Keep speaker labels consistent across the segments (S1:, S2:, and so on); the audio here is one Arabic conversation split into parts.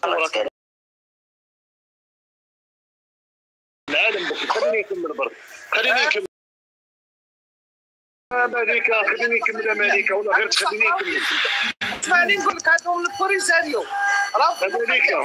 S1: العالم بك. خليني نكمل برك، خليني نكمل امريكا، خليني نكمل امريكا ولا غير تخليني نكمل.
S2: اسمعني نقول لك هذوم البوليساريو راه
S1: امريكا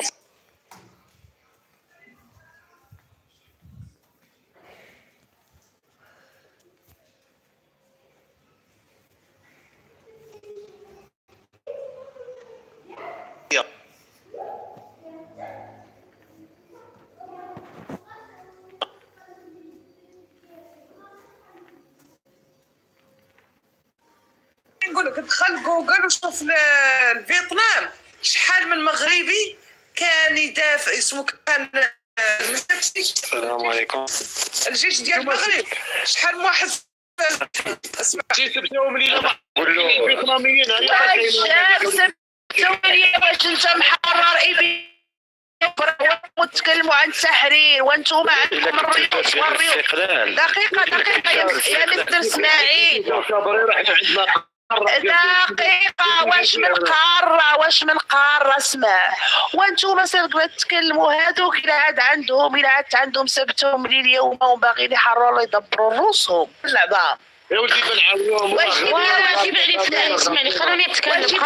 S2: نقول لك دخل جوجل وشوف الفيتنام شحال من مغربي كان يدافع اسمه كان
S1: السلام عليكم.
S2: الجيش ديال المغرب شحال من واحد اسمع
S1: سبتوا ملينا قولوا الفيتناميين
S3: سبتوا لي باش انت محرر ايبي وتكلموا عن التحرير وانتم عندكم الريوس والريوس. دقيقة يا مستر اسماعيل، دقيقة واش من قارة اسمع، وانتم مثلا تكلموا هذوك إلا عاد عندهم سبتهم لي اليوم وباغيين يحرروا يدبروا رؤوسهم اللعبة.
S1: يا ولدي بنعاونوهم.
S3: واش اسمعني خليني نتكلم.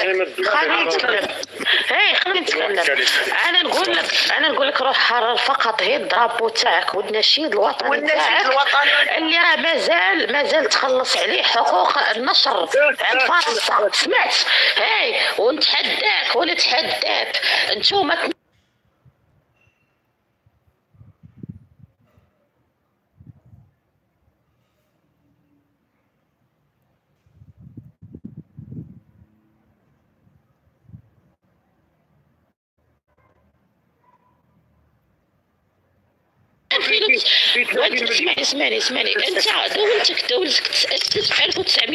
S3: خليني نتكلم. انا نقول لك روح حرر فقط هي الدرابو تاعك والنشيد الوطني تاعك اللي راه مازال تخلص عليه حقوق النشر عند فرنسا. سمعت؟ ونتحداك انتوما اسمعني انت دولتك تأسست في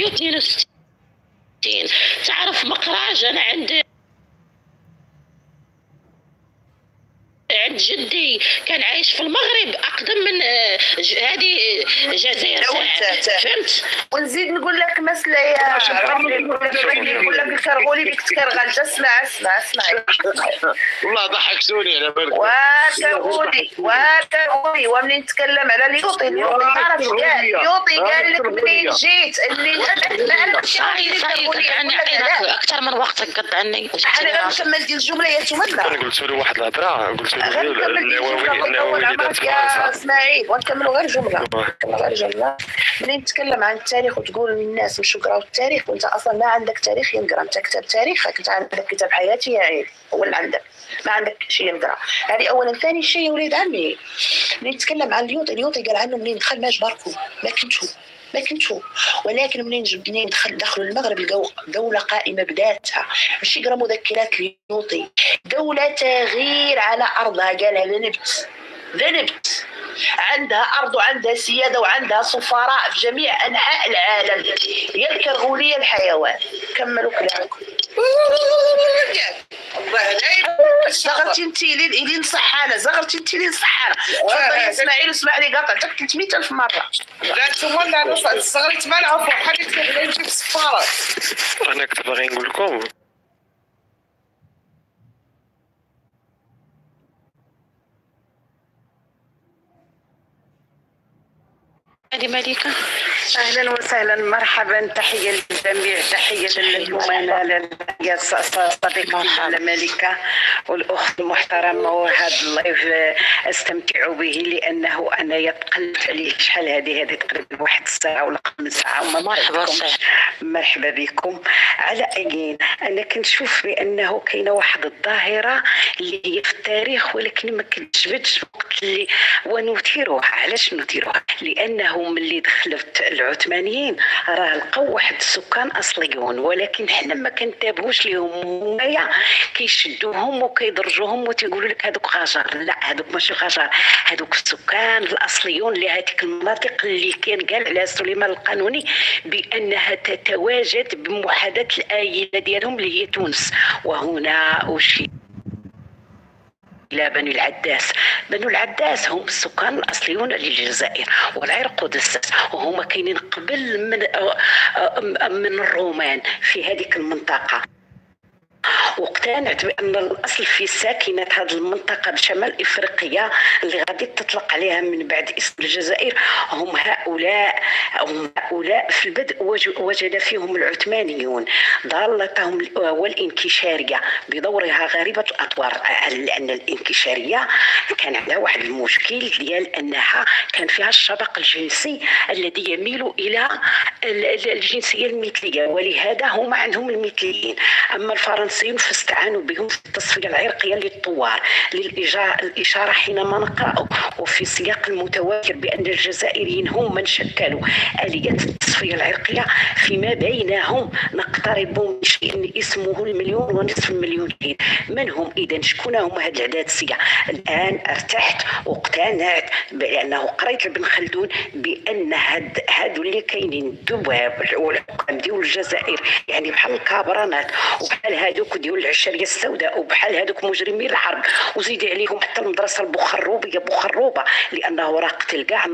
S3: 1962. تعرف مقراج انا عند جدي كان عايش في المغرب اقدم من هذه الجزائر. فهمت؟ ونزيد نقول لك مسألة يا نقول لك الكرغولي بك تكرغل. اسمع
S1: والله ضحكتوني على بالك.
S3: وكرغولي ومنين نتكلم على اليوطي تعرف اليوطي قال لك منين جيت اللي اكثر من وقتك قد عني. انا نكمل ديال الجمله يا تمنى.
S1: انا قلت له واحد الهضره، قلت له
S3: يا اسماعيل ونكملوا غير جمله. منين تتكلم عن التاريخ وتقول للناس مشوا قراو التاريخ وانت اصلا ما عندك تاريخ ينقرا. انت كتاب تاريخك، انت عندك كتاب حياتي يا عيل هو اللي عندك، ما عندك شيء ينقرا. هذه اولا. ثاني شيء يا وليد عمي منين تتكلم عن اليوطي قال عنه منين دخل ما جبركم ما كنتوا ولكن منين دخلوا المغرب لقوا دولة قائمة بذاتها، ماشي يقرا مذكرات اليوطي، دولة تغيير على أرضها. قالها ذنبت عندها أرض وعندها سيادة وعندها سفراء في جميع أنحاء العالم. هي الكرغولية الحيوان. كملوا كلامكم. زغرتي انت لي نصح انا تفضل يا اسماعيل اسمع لي قاطعتك 300,000 مرة.
S2: لا انتم لا استغربت ما العفو خليك نجيب السفارة.
S1: انا كنت باغي نقول لكم
S3: هذه مليكة.
S4: اهلا وسهلا مرحبا. تحيه للجميع، تحيه للمؤمنه يا صديقتي ملكه والاخت المحترمه. وهذا اللايف استمتع به لانه انا يتقلت عليه شحال هذه تقريبا واحد الساعه ولا 5 ساعات. مرحبا بكم. على اي انا كنشوف بانه كاينه واحد الظاهره اللي هي في التاريخ ولكن ما كتجبدش وقت اللي ونثيروها. علاش نثيروها؟ لانه ملي دخلت العثمانيين راه لقاو واحد السكان اصليون ولكن حنا ما كنتابعوش ليهم. هنايا كيشدوهم وكيدرجوهم وتيقولوا لك هذوك غجر. لا هذوك ماشي غجر، هذوك السكان الاصليون لهذيك المناطق اللي كان قال على سليمان القانوني بانها تتواجد بمحاذاه الآيلة ديالهم اللي هي تونس. وهنا أشير إلى بنو العداس هم السكان الأصليون للجزائر والعرق دسس، وهم كاينين قبل من الرومان في هذيك المنطقة. واقتنعت بان الاصل في ساكنه هذه المنطقه بشمال افريقيا اللي غادي تطلق عليها من بعد اسم الجزائر هم هؤلاء في البدء وجد فيهم العثمانيون ضالتهم والانكشاريه بدورها غريبه الاطوار، لان الانكشاريه كان عندها واحد المشكل ديال انها كان فيها الشبق الجنسي الذي يميل الى الجنسيه المثليه، ولهذا هم عندهم المثليين. اما الفرنسيون فاستعانوا بهم في التصفيه العرقيه للثوار للاشاره حينما نقرا وفي سياق المتواتر بان الجزائريين هم من شكلوا اليه التصفيه العرقيه فيما بينهم، نقترب من شيء اسمه المليون ونصف المليون. من هم اذا؟ شكون هما هاد العداد السيا؟ الان ارتحت واقتنعت بانه قريت لابن خلدون بان هادو اللي كاينين الذباب والحكام ديال الجزائر يعني بحال الكابرانات وبحال هادوك ديال العشريه السوداء وبحال هادوك مجرمي الحرب، وزيد عليهم حتى المدرسه بخروبه لانه راه قتل كاع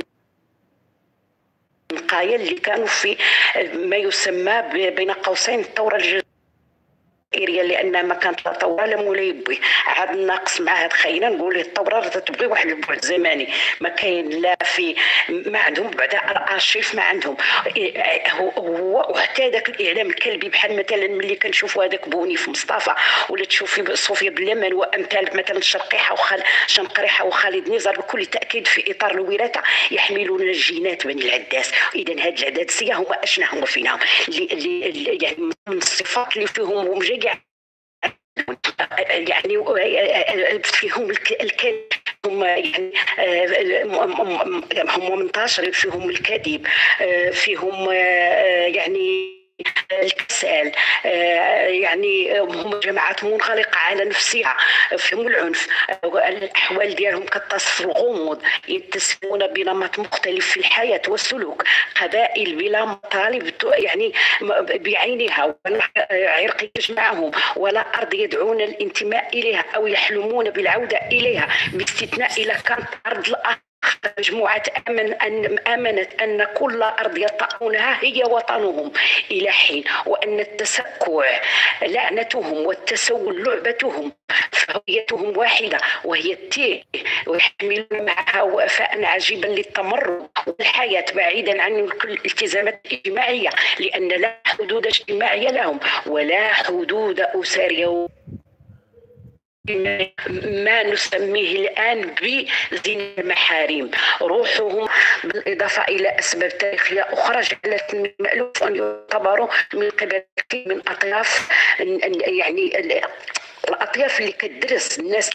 S4: النقايا اللي كانوا في ما يسمى بين قوسين الثوره الجزائريه، لان ما كانت لا ثوره لا مولاي بي. عاد ناقص مع هاد خاينه نقول له الثوره راه تبغي واحد البعد زماني ما كاين لا في ما عندهم بعدا الارشيف ما عندهم هو وحتى داك الاعلام الكلبي بحال مثلا ملي كنشوفوا هذاك بونيف مصطفى ولا تشوفي صوفيا بلمن وامثال مثلا شنقريحه وخالد نزار بكل تاكيد في اطار الوراثه يحملون الجينات بني العداس. اذا هاد العدادسيه هما اشنا هما فينهم اللي يعني من الصفات اللي فيهم هم يعني فيهم الكذب، هم يعني هم منتشرين فيهم الكذب، فيهم يعني الكسل، يعني هم جماعات منغلقه على نفسها، فيهم العنف، الاحوال ديالهم كتصف الغموض، يتسمون بنمط مختلف في الحياه والسلوك، قبائل بلا مطالب يعني بعينها عرق يجمعهم ولا ارض يدعون الانتماء اليها او يحلمون بالعوده اليها، باستثناء الى كانت ارض مجموعة آمنت أن كل أرض يطأونها هي وطنهم إلى حين، وأن التسكع لعنتهم والتسول لعبتهم، فهويتهم واحدة وهي التيه، ويحملون معها وفاء عجيبا للتمرد والحياة بعيدا عن كل الالتزامات الاجتماعية، لأن لا حدود اجتماعية لهم ولا حدود أسرية ما نسميه الآن بزين المحارم. روحهم بالإضافة إلى أسباب تاريخية أخرى جعلت من المألوف أن يعتبروا من قبل من أطياف يعني الأطياف اللي كتدرس الناس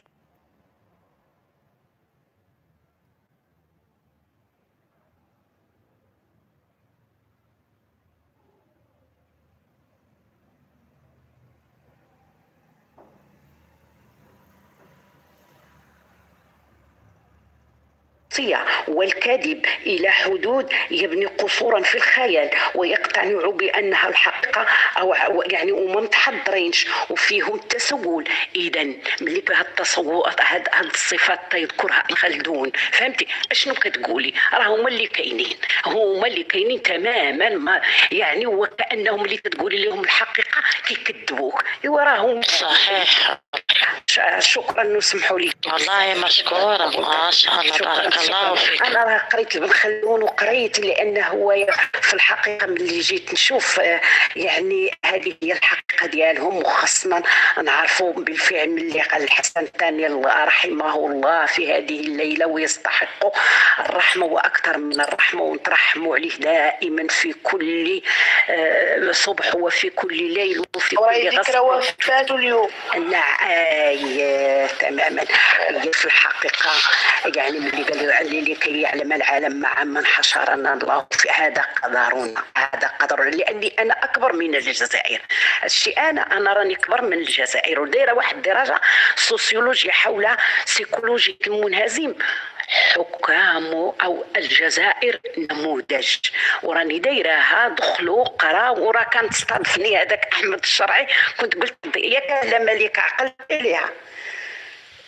S4: والكذب إلى حدود يبني قصورا في الخيال ويقتنع بأنها الحقيقة أو يعني وما متحضرينش وفيهم تسول. إذا ملي هاد الصفات تذكرها خلدون فهمتي اشنو كتقولي؟ راه هما اللي كاينين تماما، ما يعني وكأنهم اللي كتقولي لهم الحقيقة كيكذبوك. ايوا راهم
S5: صحيح.
S4: شكرا نسمحوا لي.
S5: والله مشكورة ما شاء الله بارك الله فيك.
S4: انا راه قريت ابن خلدون وقريت لانه هو في الحقيقه ملي جيت نشوف يعني هذه هي الحقيقه ديالهم، وخاصه نعرفوا بالفعل ملي قال الحسن الثاني رحمه الله في هذه الليله ويستحق الرحمه واكثر من الرحمه، ونترحموا عليه دائما في كل صبح وفي كل ليل وفي كل
S3: ذكرى وفاته اليوم.
S4: نعم تماما. في الحقيقه يعني ملي قال لي كي يعلم العالم مع من حشرنا الله في هذا قدرنا لاني انا اكبر من الجزائر. الشيء انا راني اكبر من الجزائر ودايره واحد الدرجه سوسيولوجيا حول سيكولوجيا المنهزم حكام او الجزائر نموذج، وراني دايرها دخلوا قرا ورا كان تستضفني هذاك احمد الشرعي كنت قلت ياك لا ملك عقل عليها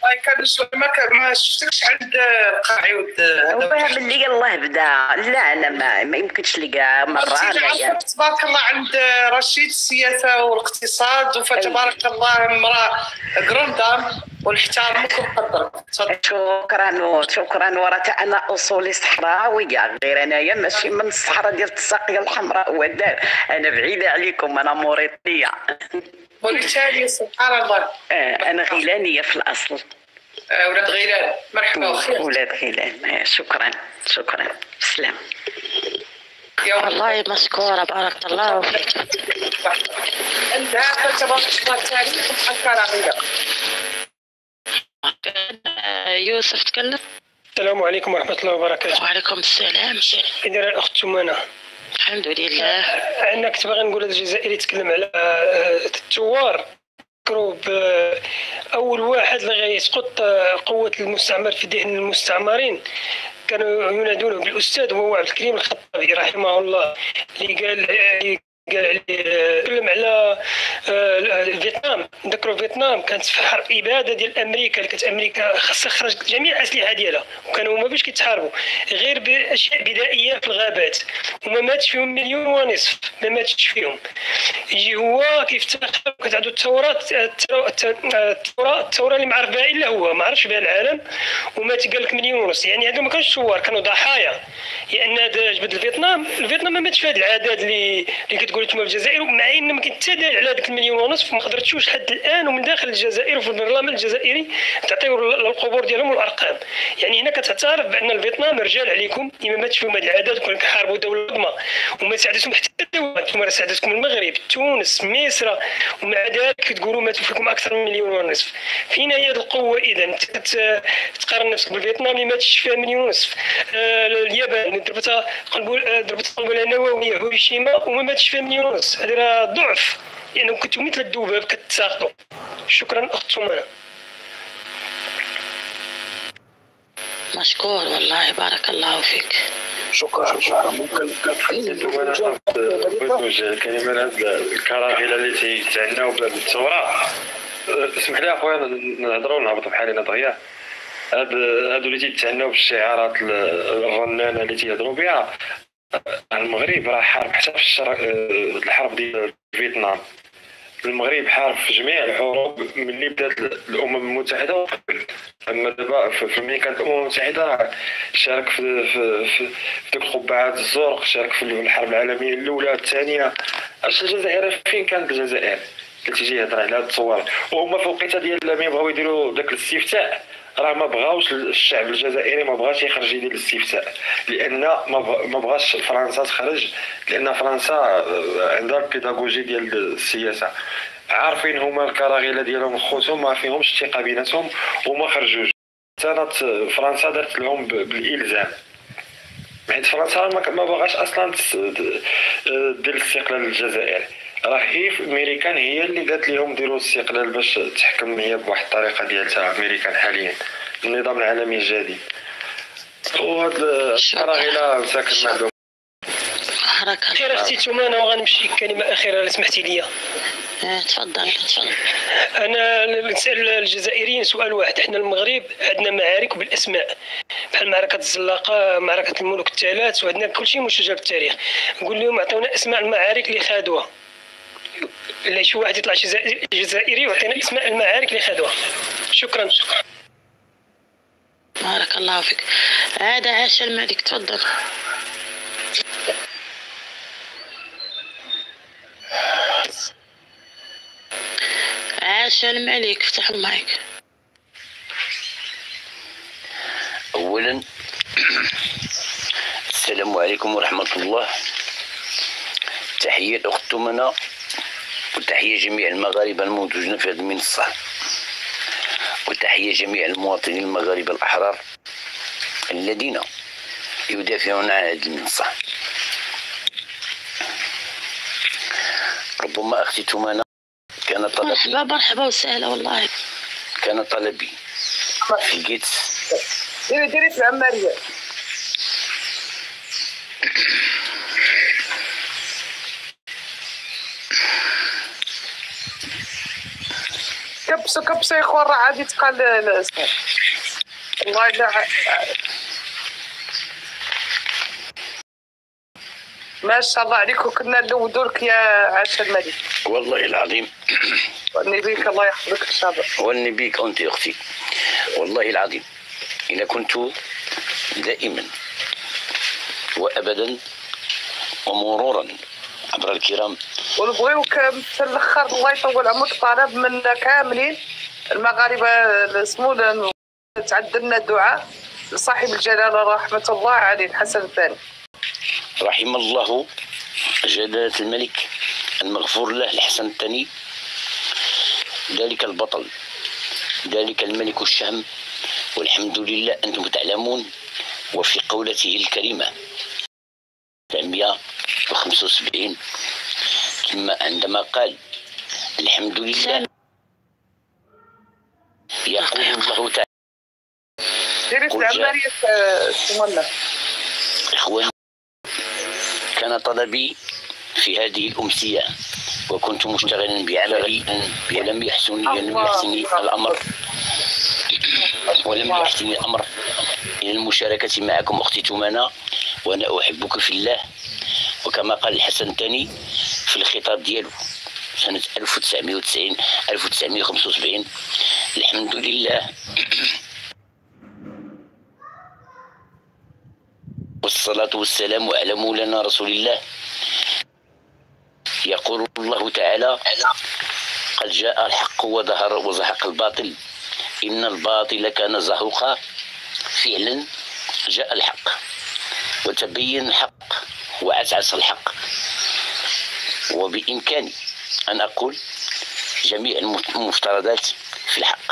S2: كان ما شفتكش عند قاعود
S4: هو ملي الله بدا. لا انا ما يمكنش لي كاع مره
S2: انايا تبارك الله عند رشيد السياسه والاقتصاد فتبارك الله امراه كروندام ونحترمك ونقدرك.
S4: شكرا وراه انا اصولي صحراويه غير انايا ماشي من الصحراء ديال الساقيه الحمراء ودار. انا بعيده عليكم انا موريطيه
S2: وبالتالي سبحان الله
S4: انا غيلانيه في الاصل.
S2: ولاد غيلان مرحبا وخير.
S4: ولاد غيلان شكرا بسلام.
S5: والله مشكورة بارك الله فيك.
S2: انت تبارك الله التاريخ الكراهيه.
S5: يوسف تكلم.
S6: السلام عليكم ورحمة الله وبركاته.
S5: وعليكم السلام.
S6: إذا الأخت ثمانة
S5: الحمد لله.
S6: أنا كنت باغي نقول هذا الجزائري يتكلم على الثوار. أول واحد اللي غيسقط قوة المستعمر في ذهن المستعمرين كانوا ينادونه بالأستاذ وهو عبد الكريم الخطابي رحمه الله، اللي قال تكلم على فيتنام. نذكروا فيتنام كانت في حرب اباده ديال امريكا، اللي كانت امريكا خاصها خرجت جميع الاسلحه ديالها وكانوا هما باش كيتحاربوا غير باشياء بدائيه في الغابات وما ماتش فيهم 1.5 مليون، ما ماتش فيهم. يجي هو كيفتخر كانت عنده الثوره اللي ما عرف بها الا هو، ما عرفش بها العالم، ومات قال لك 1.5 مليون. يعني هادو ما كانوش ثوار، كانوا ضحايا. لان هذا جبد الفيتنام ما ماتش في هذا العدد اللي كتقول نتوما في الجزائر، مع ان ما كيتسدل على هذاك 1.5 مليون ما قدرتوش لحد الان. ومن داخل الجزائر وفي البرلمان الجزائري تعطيو القبور ديالهم والارقام. يعني هنا كتعترف بان الفيتنام رجال عليكم، ما ماتش فيهم هذا العدد، كون كيحاربوا دوله عظمى وما ساعدتهم حتى الدول. نتوما ساعدتكم المغرب، تونس، مصر، ومع ذلك كتقولوا ماتوا فيكم اكثر من 1.5 مليون. فين هي هذه القوه؟ اذا انت تقارن نفسك بالفيتنام اللي ماتش فيها 1.5 مليون. اليابان ضربتها قنبله نوويه هيروشيما وما ماتش فيها 1.5 مليون. هذا راه ضعف، لانه يعني كنتو مثل الذباب كتساقطوا. شكرا اخت سمانه.
S5: مشكور والله بارك الله فيك.
S1: شكرا. ممكن نوجه الكلمه لهذه الكراهيه التي تعناو بالثوره. اسمح لي اخويا نهضروا نهبطوا بحالنا دغيا. هادو اللي تيتعناو بالشعارات الرنانه اللي تيهضروا بها، المغرب راه حارب حتى في الحرب ديال فيتنام. المغرب حارب في جميع الحروب ملي بدات الامم المتحده وقبل. اما دابا في ملي كانت الامم المتحده شارك في ديك القبعات الزرق، شارك في الحرب العالميه الاولى الثانيه. اش الجزائر فين كانت الجزائر اللي تيجي يهضر على هاد الثوار؟ وهما في الوقيته ديال لما يبغاو يديروا داك الاستفتاء راه ما بغاوش الشعب الجزائري ما بغاش يخرج يدير الاستفتاء، لان ما بغاش فرنسا تخرج، لان فرنسا عندها البيداغوجي ديال السياسه. عارفين هما الكراغيله ديالهم خوتهم ما فيهمش الثقه بيناتهم وما خرجوش. كانت فرنسا دارت لهم بالالزام، حيت فرنسا ما بغاش اصلا دير الاستقلال للجزائر. راه هي امريكان هي اللي قالت لهم ديروا الاستقلال باش تحكم هي بواحد الطريقه ديالها امريكان حاليا النظام العالمي الجديد. وهاد الكراغيله ساكن معهم.
S6: خير اختي ثمانه، وغنمشي كلمه اخيره لو سمحتي لي.
S5: تفضل.
S6: انا نسال الجزائريين سؤال واحد. احنا المغرب عندنا معارك بالاسماء بحال معركه الزلاقه، معركه الملوك الثلاث، وعندنا كلشي مسجل بالتاريخ. نقول لهم عطيونا اسماء المعارك اللي خادوها. لا شي واحد يطلع جزائري ويعطينا اسماء المعارك اللي خادوها. شكرا.
S5: بارك الله فيك. هذا عاش الملك. تفضل. عاش الملك. افتح المايك.
S7: اولا السلام عليكم ورحمه الله. تحيه الاخت تمنى وتحيه جميع المغاربه الموجودين في هذه المنصه، وتحيه جميع المواطنين المغاربه الاحرار الذين يدافعون عن هذه المنصه. ربما اختي تمنى كان طلبي
S5: مرحبا وسهلا. والله
S7: كان طلبي في القدس.
S2: ديري في العماريه. كبسه يا خويا راه عادي تقال والله لا ما شاء الله عليك. وكنا نلودوا لك يا عاشا الملك
S7: والله العظيم.
S2: واني بيك الله يحفظك ان شاء الله.
S7: واني بيك انت اختي والله العظيم. إن كنت دائما وابدا ومرورا عبر الكرام،
S2: ونبغيوك في الاخر الله يطول عمرك طلب من كاملين المغاربه سمو تعدلنا دعاء لصاحب الجلاله رحمه الله عليه الحسن الثاني.
S7: رحم الله جلالة الملك المغفور له الحسن الثاني، ذلك البطل، ذلك الملك الشهم، والحمد لله أنتم تعلمون. وفي قولته الكريمة 175 عندما قال الحمد لله، يقول الله تعالى إخواني، كان طلبي في هذه الأمسية وكنت مشتغلا بعملي ولم يحسنني الأمر إلى المشاركة معكم أختي تمانة، وأنا أحبك في الله. وكما قال الحسن الثاني في الخطاب ديالو سنة 1975 الحمد لله والصلاة والسلام على مولانا رسول الله. يقول الله تعالى قد جاء الحق وزهق الباطل إن الباطل كان زهوقا. فعلا جاء الحق وتبين الحق وعسعس الحق، وبإمكاني أن أقول جميع المفترضات في الحق،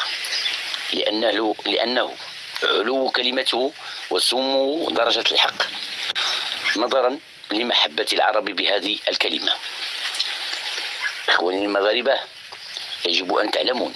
S7: لأنه علو كلمته وسمو درجة الحق نظرا لمحبة العرب بهذه الكلمة. إخواني المغاربة، يجب أن تعلمون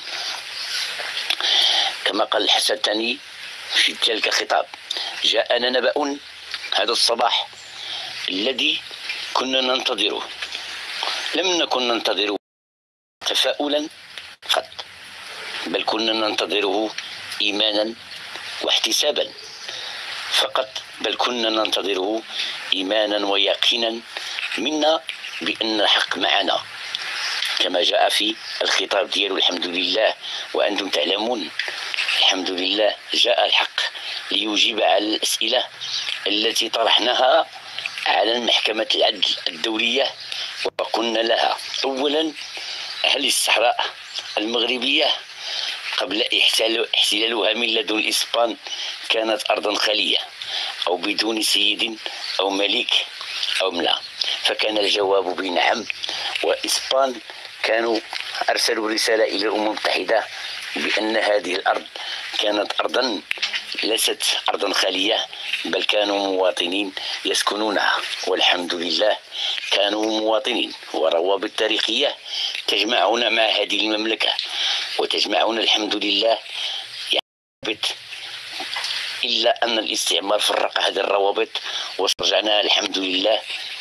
S7: كما قال الحسن الثاني في تلك الخطاب: جاءنا نبأ هذا الصباح الذي كنا ننتظره، لم نكن ننتظره تفاؤلا قط، بل كنا ننتظره إيمانا واحتسابا فقط، بل كنا ننتظره إيمانا ويقينا منا بأن الحق معنا، كما جاء في الخطاب ديالو الحمد لله. وأنتم تعلمون الحمد لله جاء الحق ليجيب على الأسئلة التي طرحناها على المحكمة العدل الدولية، وقلنا لها: أولا، هل الصحراء المغربية قبل احتلالها من لدن الإسبان كانت أرضا خالية أو بدون سيد أو ملك أو لا؟ فكان الجواب بنعم، وإسبان كانوا أرسلوا رسالة إلى الأمم المتحدة بأن هذه الأرض كانت أرضا ليست أرضا خالية، بل كانوا مواطنين يسكنونها، والحمد لله كانوا مواطنين. وروابط تاريخية تجمعنا مع هذه المملكة وتجمعنا الحمد لله إلا أن الاستعمار فرق هذه الروابط ورجعناها الحمد لله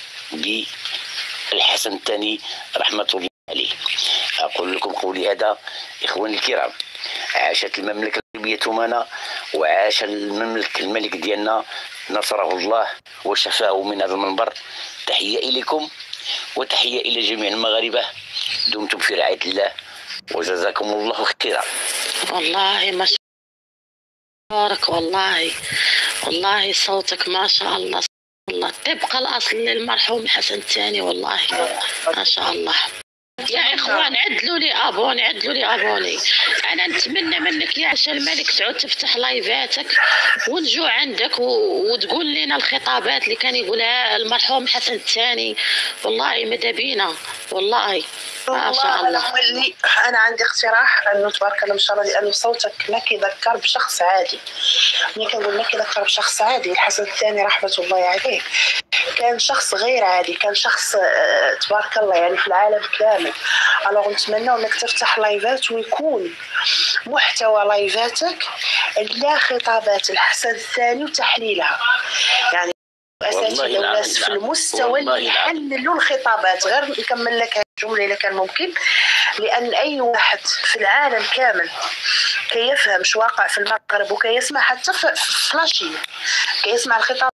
S7: بالحسن الثاني رحمة الله عليه. أقول لكم قولي هذا إخواني الكرام: عاشت المملكة المغربية تمانا، وعاش الملك ديالنا نصره الله وشفاه من هذا المنبر. تحية إليكم وتحية إلى جميع المغاربة، دمتم في رعاية الله وجزاكم الله خيرا.
S5: والله ما شاء الله، والله صوتك ما شاء الله طبق الأصل للمرحوم الحسن الثاني، والله ما شاء الله. يا اخوان عدلوا لي ابوني، انا نتمنى منك يا عاشا الملك تعود تفتح لايفاتك ونجو عندك وتقول لنا الخطابات اللي كان يقولها المرحوم حسن الثاني. والله ماذا بينا، والله ما شاء الله.
S3: انا عندي اقتراح انه تبارك الله ما شاء الله، لانه صوتك ما كيذكر بشخص عادي. ملي كنقول ما كيذكر بشخص عادي، الحسن الثاني رحمه الله عليه كان شخص غير عادي، كان شخص تبارك الله يعني في العالم كامل. الوغ نتمنى انك تفتح لايفات ويكون محتوى لايفاتك لا خطابات الحسن الثاني وتحليلها، يعني اساتذه وناس في المستوى اللي يحللوا الخطابات. غير نكمل لك الجمله اذا كان ممكن. لأن أي واحد في العالم كامل كي يفهم شو واقع في المغرب وكي يسمع حتى في فلاشية كي يسمع الخطاب،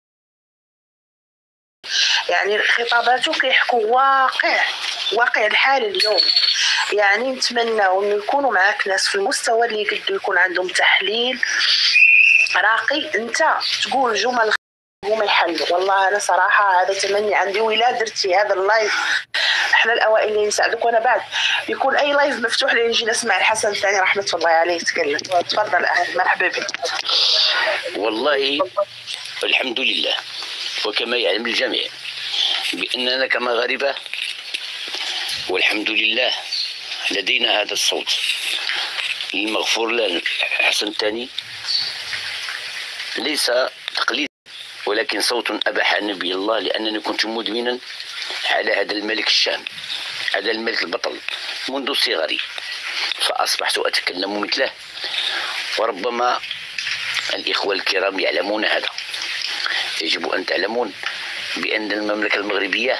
S3: يعني خطاباته كيحكوا واقع الحال اليوم. يعني نتمنى انه يكونوا معاك ناس في المستوى اللي يقدروا يكون عندهم تحليل راقي، انت تقول جمل هما يحلوا. والله انا صراحه هذا تمني عندي، وإلا درتي هذا اللايف احنا الاوائل اللي نساعدك. وانا بعد يكون اي لايف مفتوح لي نجي نسمع الحسن الثاني رحمه الله عليه يتكلم. تفضل مرحبا بك.
S7: والله الحمد لله، وكما يعلم الجميع بأننا كمغاربة والحمد لله لدينا هذا الصوت المغفور له حسن الثاني، ليس تقليد ولكن صوت أباح نبي الله، لأنني كنت مدمنا على هذا الملك الشام، هذا الملك البطل منذ صغري، فأصبحت أتكلم مثله. وربما الإخوة الكرام يعلمون هذا. يجب أن تعلمون بأن المملكة المغربية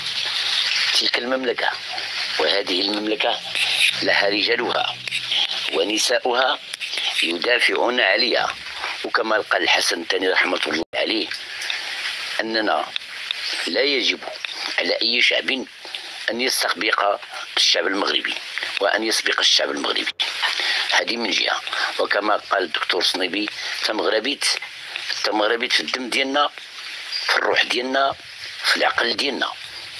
S7: تلك المملكة، وهذه المملكة لها رجالها ونساؤها يدافعون عليها. وكما قال الحسن الثاني رحمة الله عليه أننا لا يجب على أي شعب أن يستسبق الشعب المغربي وأن يسبق الشعب المغربي. هذه من جهة. وكما قال الدكتور صنيبي تمغربيت في الدم ديالنا، في الروح ديالنا، في العقل ديالنا.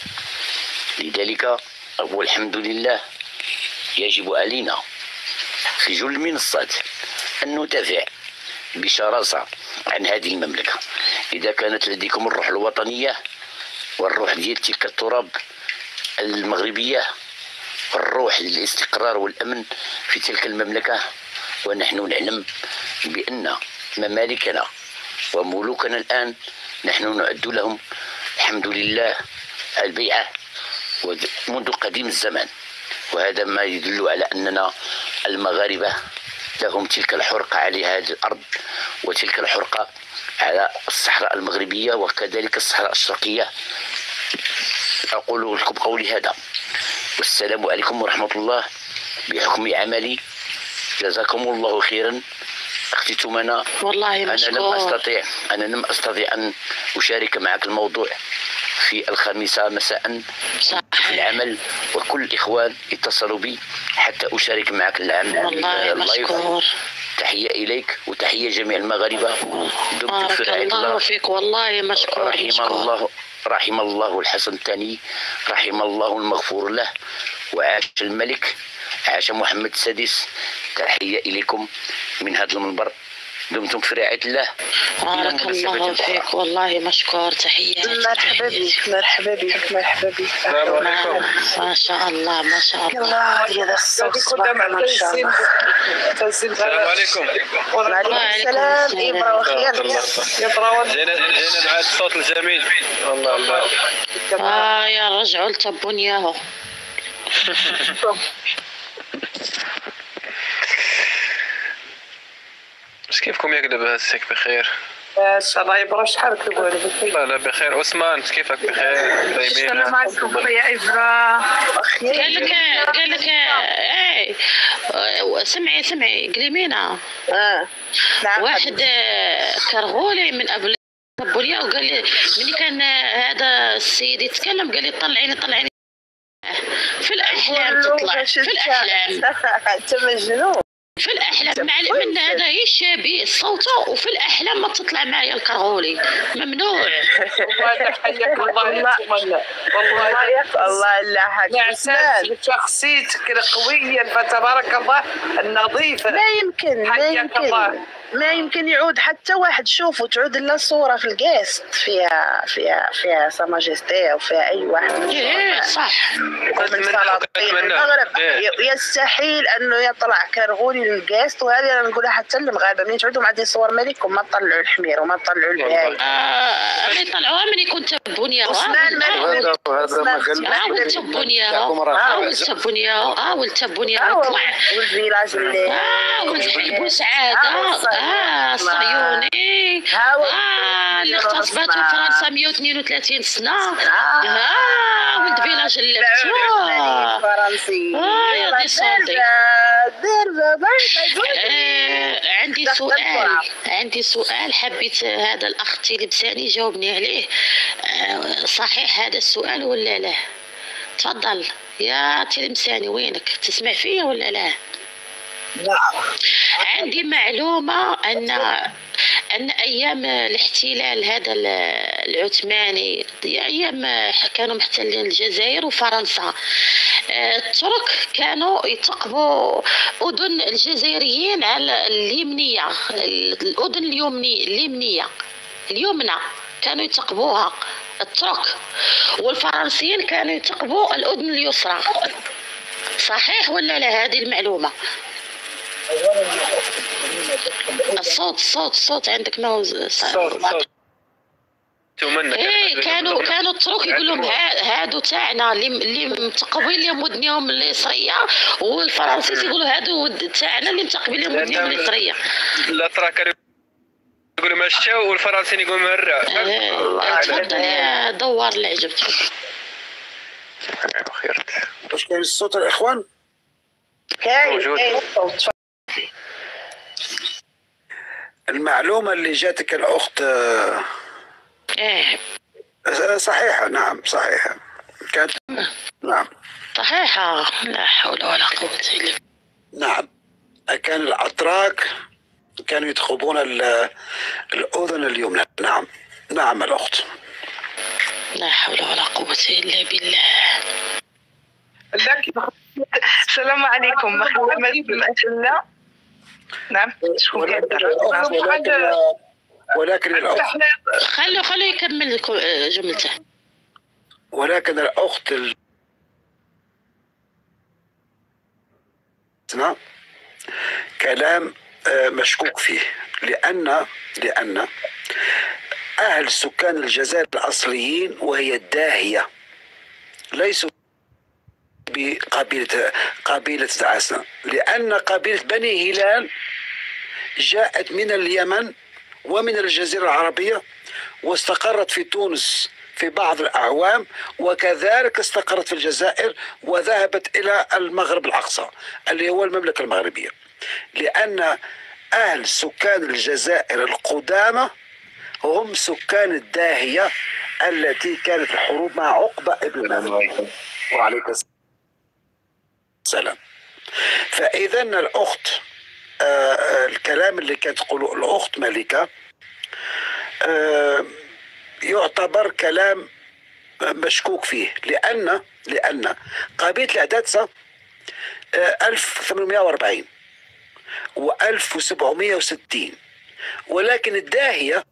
S7: لذلك والحمد لله يجب علينا في جل المنصات أن ندافع بشراسة عن هذه المملكة. إذا كانت لديكم الروح الوطنية والروح ديال تلك التراب المغربية والروح للاستقرار والأمن في تلك المملكة، ونحن نعلم بأن ممالكنا وملوكنا الآن نحن نعد لهم الحمد لله البيعة منذ قديم الزمان. وهذا ما يدل على أننا المغاربة لهم تلك الحرقة على هذه الأرض، وتلك الحرقة على الصحراء المغربية وكذلك الصحراء الشرقية. أقول لكم قولي هذا، والسلام عليكم ورحمة الله. بحكم عملي جزاكم الله خيرا. أختي تمنى،
S5: والله مشكور.
S7: أنا لم أستطيع أن أشارك معك الموضوع في الخامسة مساء في العمل، وكل الإخوان اتصلوا بي حتى أشارك معك العمل.
S5: والله مشكور.
S7: تحية إليك وتحية جميع المغاربة.
S5: بارك
S7: في رعاية
S5: الله فيك. والله مشكور.
S7: رحم الله الحسن الثاني، رحم الله المغفور له، وعاش الملك، عاش محمد السادس. تحية إليكم من هذا المنبر. دمتم في رعاية الله.
S5: بارك الله فيك. والله مشكور. تحية.
S3: مرحبا بك مرحبا بك مرحبا بك.
S5: ما شاء الله ما شاء الله.
S3: الله هذا الصوت.
S2: السلام عليكم.
S3: وعليكم السلام. إبرة وخير.
S1: جينا مع الصوت الجميل. الله
S5: يا رجعوا لتبون ياهو.
S1: اش كيفكم يا قلب هسك؟ بخير
S2: ان شاء الله. يبرا شحال كيقولوا بخير؟
S1: لا بخير. عثمان كيفك؟ بخير طيبين؟
S2: السلام عليكم يا إبرة.
S5: قال لك سمعي قليمينا.
S3: نعم.
S5: واحد كرغولي من قبل بوليا وقال لي ملي كان هذا السيد يتكلم قال لي طلعيني في الأحلام. تطلع في الأحلام.
S3: انت مجنون.
S5: في الأحلام من هذا يشابه صوته، وفي الأحلام ما تطلع معايا الكرغولي. ممنوع.
S2: حياك الله.
S3: والله لا حاجة.
S2: نعساس شخصيتك قوية فتبارك الله النظيفة.
S3: ما يمكن يعود حتى واحد شوف وتعود لنا صورة في القاست فيها سا ماجستي وفيها أي واحد.
S5: صح.
S3: من سلاطين المغرب يستحيل أنه يطلع كرغولي للقاست. وهذه أنا نقولها حتى للمغاربة منين تعودوا عندي صور ملك وما تطلعوا الحمير وما تطلعوا البهايم.
S5: اللي طلعوها ملي كنت تبونيا.
S3: عثمان ملك.
S5: تبونيا
S3: والفيلاج اللي
S5: والحلب وسعادة. صهيوني العربي اللي اغتصبته فرنسا 132 سنه ولد فيلاج
S3: فرنسي
S5: يا دي صوتي. عندي سؤال حبيت هذا الاخ تيلمساني يجاوبني عليه. صحيح هذا السؤال ولا لا؟ تفضل يا تلمساني، وينك؟ تسمع فيا ولا لا؟
S8: نعم.
S5: عندي معلومة أن أيام الاحتلال هذا العثماني، أيام كانوا محتلين الجزائر وفرنسا، الترك كانوا يتقبوا أذن الجزائريين على اليمنية، الأذن اليمنى كانوا يتقبوها الترك، والفرنسيين كانوا يتقبوا الأذن اليسرى. صحيح ولا لا هذه المعلومة؟ الصوت عندك ما
S1: صوت
S5: ايه كانوا الترك يقول لهم هادو تاعنا اللي متقبلين لهم ودنيهم اليسريه، والفرنسيين يقولوا هادو تاعنا اللي متقبلين لهم ودنيهم اليسريه.
S1: الاتراك يقولوا مشاو والفرنسيين يقولوا مرة.
S5: تفضل يا دوار العجب تفضل.
S1: خير.
S8: واش كاين الصوت الاخوان؟
S3: كاين
S8: المعلومة اللي جاتك الأخت صحيحة. نعم صحيحة كانت. نعم
S5: صحيحة. لا حول ولا قوة إلا بالله.
S8: نعم كان الأتراك كانوا يتخبون الأذن اليمنى. نعم نعم الأخت.
S5: لا حول ولا قوة إلا بالله.
S2: السلام عليكم. نعم
S8: ولكن الأخت
S5: خلوا يكمل جملته.
S8: ولكن الأخت كلام مشكوك فيه، لأن أهل سكان الجزائر الأصليين وهي الداهية ليسوا بقبيلة تعاسنا، لأن قبيلة بني هلال جاءت من اليمن ومن الجزيرة العربية واستقرت في تونس في بعض الأعوام، وكذلك استقرت في الجزائر وذهبت إلى المغرب الأقصى اللي هو المملكة المغربية، لأن أهل سكان الجزائر القدامى هم سكان الداهية التي كانت الحروب مع عقبة ابن نافع وعليك السلام. فإذا الأخت الكلام اللي كانت تقوله الأخت ملكة يعتبر كلام مشكوك فيه، لأن قبيلة العدادسة 1840 و1760، ولكن الداهية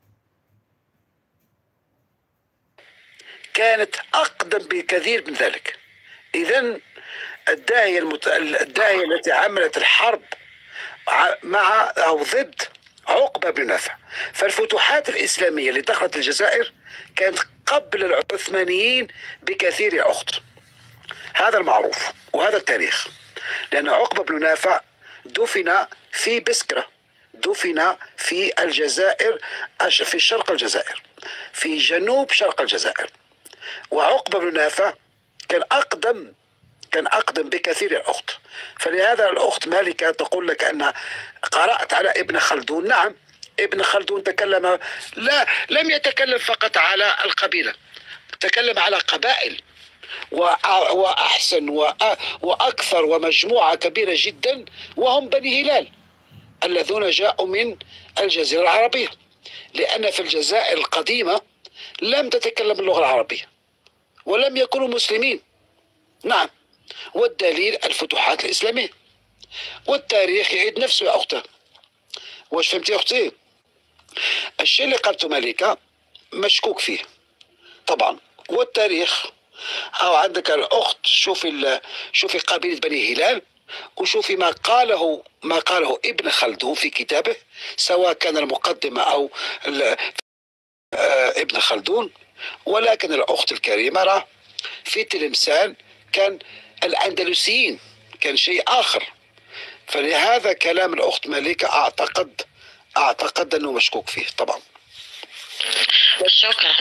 S8: كانت أقدم بكثير من ذلك. إذن الداهية التي عملت الحرب مع أو ضد عقبة بن نافع. فالفتوحات الإسلامية اللي دخلت الجزائر كانت قبل العثمانيين بكثير يا أخت. هذا المعروف وهذا التاريخ، لأن عقبة بن نافع دفن في بسكرة، دفن في الجزائر، في شرق الجزائر، في جنوب شرق الجزائر. وعقبة بن نافع كان أقدم بكثير يا أخت. فلهذا الأخت مالكة تقول لك أن قرأت على ابن خلدون. نعم ابن خلدون تكلم، لم يتكلم فقط على القبيلة، تكلم على قبائل وأحسن وأكثر ومجموعة كبيرة جدا، وهم بني هلال الذين جاءوا من الجزيرة العربية، لأن في الجزائر القديمة لم تتكلم اللغة العربية ولم يكونوا مسلمين. نعم، والدليل الفتوحات الإسلامية، والتاريخ يعيد نفسه يا أختي. واش فهمتي يا أختي؟ الشيء اللي قالته ملكة مشكوك فيه طبعا، والتاريخ أو عندك الأخت شوفي قبيلة بني هلال، وشوفي ما قاله ابن خلدون في كتابه، سواء كان المقدمة أو ابن خلدون. ولكن الأخت الكريمة في تلمسان كان الأندلسيين كان شيء آخر. فلهذا كلام الأخت ملكة أعتقد اعتقد انه مشكوك فيه طبعا.
S5: شكرا.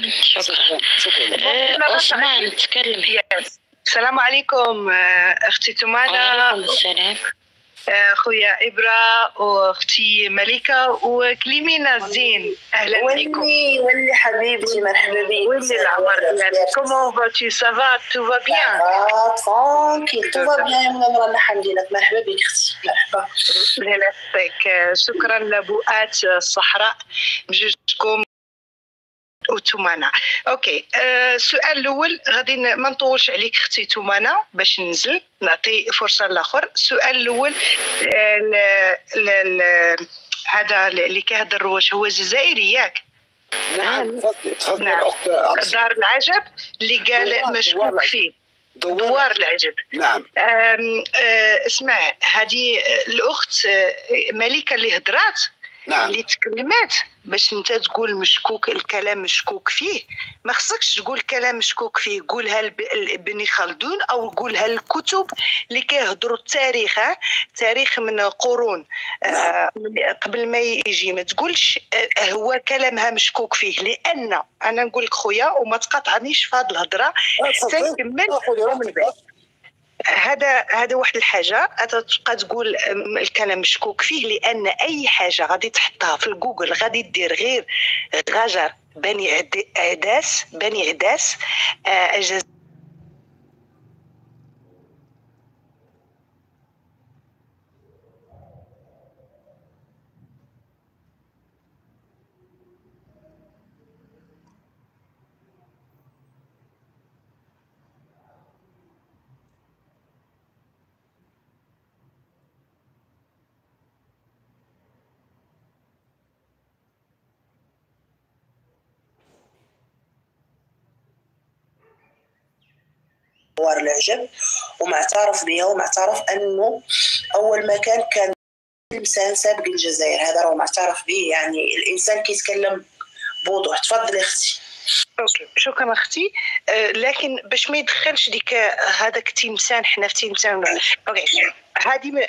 S5: عثمان تكلم.
S9: السلام عليكم اختي تمانا.
S5: وعليكم السلام.
S9: خويا إبرة واختي مليكة وكليمينا زين. اهلا بكم.
S3: ولي حبيبتي مرحبا بك.
S9: ولي العمر ديالك. كومون فاتي سافا تو فا بيان؟
S3: ترونكيل تو فا بيان من عمر اللحم ديالك. مرحبا بك اختي. مرحبا.
S9: الله يعطيك. شكرا لبؤات الصحراء بجوجكم وتومانا. اوكي السؤال الاول غادي ما نطولش عليك اختي تومانا باش ننزل نعطي فرصه للاخر. السؤال الاول هذا اللي كيهضر واش هو جزائري ياك؟
S8: نعم تفضل.
S9: نعم. دار العجب اللي قال مشكوك فيه دوار العجب.
S8: نعم.
S9: اسمع هذه الاخت مليكه اللي هضرات
S8: نعم.
S9: اللي تكلمات باش انت تقول مشكوك الكلام مشكوك فيه، ما خصكش تقول كلام مشكوك فيه، قولها لبني خلدون او قولها الكتب اللي كيهضروا التاريخ. تاريخ من قرون قبل ما يجي. ما تقولش هو كلامها مشكوك فيه، لان انا نقول لك خويا وما تقاطعنيش في هذه الهضره حتى نكمل من بعد. هذا واحد الحاجه تبقى تقول الكلام مشكوك فيه، لان اي حاجه غادي تحطها في الجوجل غادي دير غير غجر بني عداس
S3: دوار العجب ومعترف بها ومعترف انه اول مكان كان تلمسان سابق الجزائر. هذا راه معترف به، يعني الانسان كيتكلم بوضوح. تفضلي اختي.
S9: اوكي شكرا اختي. لكن باش ما يدخلش ديك هذاك التلمسان حنا في تلمسان. اوكي هذه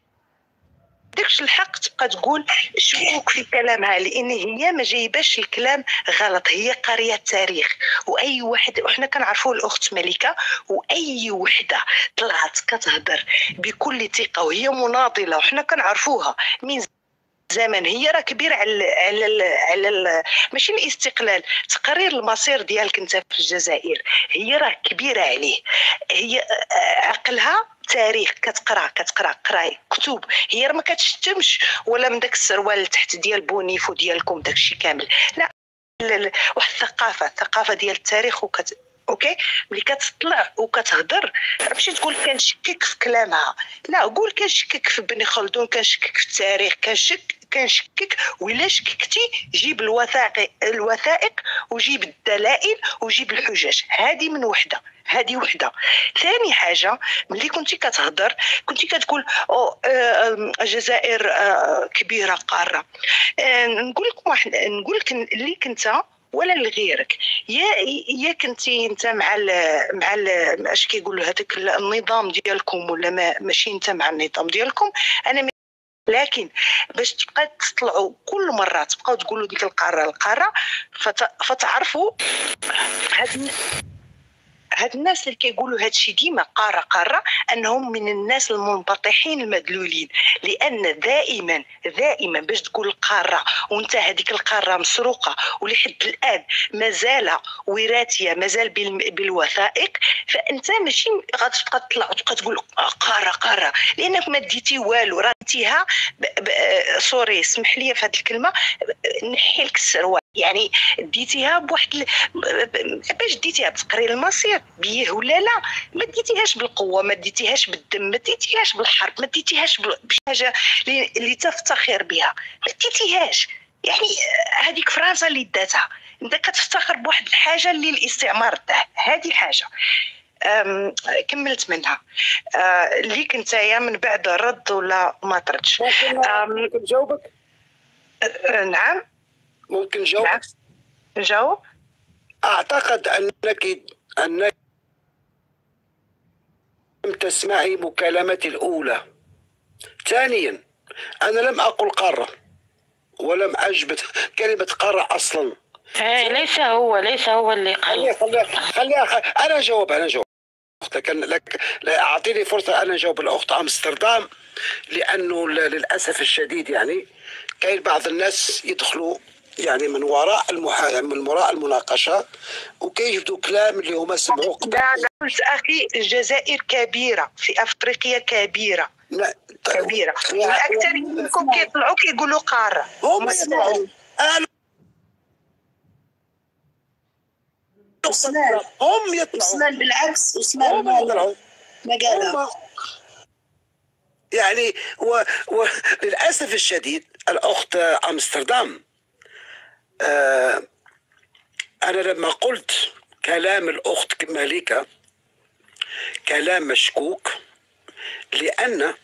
S9: داكش الحق تبقى تقول شكوك في كلامها، لان هي ما جايباش الكلام غلط، هي قاريه التاريخ. واي واحد وحنا كنعرفوا الاخت ملكه، واي وحده طلعت كتهضر بكل ثقه وهي مناضله وحنا كنعرفوها من زمان، هي راه كبيره على ماشي الاستقلال، تقرير المصير ديالك انت في الجزائر، هي راه كبيره عليه. هي عقلها تاريخ، كتقرا قراي كتب، هي راه ما كتشتمش ولا من داك السروال تحت ديال بونيف وديالكم داكشي كامل، لا واحد الثقافه ديال التاريخ. اوكي ملي كتطلع وكتهضر ماشي تقول كنشكك في كلامها، لا قول كنشكك في بني خلدون، كنشكك في التاريخ، كنشكك ولا شككتي جيب الوثائق وجيب الدلائل وجيب الحجج. هذه من وحده. ثاني حاجه ملي كنتي كتهضر كنتي كتقول الجزائر كبيره قاره. نقول لك اللي كنت ولا لغيرك، يا كنتي انت مع اش كيقولوا هذاك النظام ديالكم ولا ماشي انت مع النظام ديالكم. انا لكن باش تبقى تطلعوا كل مره تبقاو تقولوا ديك القاره فتعرفوا هاد الناس اللي كيقولوا هادشي ديما قاره انهم من الناس المنبطحين المدلولين، لان دائما باش تقول القاره وانت هذيك القاره مسروقه ولحد الان مازال وراثيه مازال بالوثائق، فانت ماشي غتبقى تطلع وتبقى تقول قاره لانك ما ديتي والو، راه ديتيها سوري اسمح لي في هذه الكلمه، نحي لك السروال، يعني ديتيها بواحد باش ديتيها بتقرير المصير بيه ولا لا، ما ديتيهاش بالقوه، ما ديتيهاش بالدم، ما ديتيهاش بالحرب، ما ديتيهاش بحاجه اللي تفتخر بها، ما ديتيهاش. يعني هذيك فرنسا اللي داتها، انت كتفتخر بواحد الحاجه اللي الاستعمار داه، هذه حاجه كملت منها. اللي كنت يا من بعد رد ولا ما تردش؟
S8: ممكن نجاوبك؟
S3: نعم
S8: ممكن نجاوبك؟
S3: نجاوب.
S8: اعتقد انك لم تسمعي مكالمتي الاولى. ثانيا انا لم اقل قاره، ولم أجبت كلمة قرع أصلا.
S5: ليس هو اللي قال.
S8: خلي أنا أجاوب لكن لا أعطيني فرصة أنا أجاوب الأخت أمستردام، لأنه للأسف الشديد يعني كاين بعض الناس يدخلوا يعني من وراء المناقشة وكيجبدوا كلام اللي هما سمعوه.
S9: لا قلت أخي الجزائر كبيرة، في أفريقيا كبيرة. كبيرة والأكثر منكم كيطلعوا كيقولوا قارة.
S8: هم يطلعوا
S3: عثمان بالعكس، عثمان ما قالها
S8: يعني وللأسف الشديد الأخت أمستردام، أنا لما قلت كلام الأخت مالكة كلام مشكوك، لأن